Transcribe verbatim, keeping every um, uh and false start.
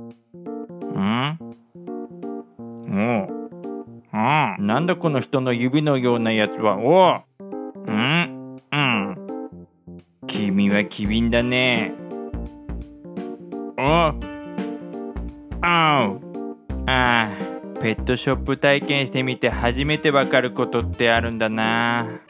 んおう。ああ、なんだこの人の指のようなやつは。おう。んうん。君は機敏だね。おう。あう。ああ、ペットショップ体験してみて初めてわかることってあるんだな。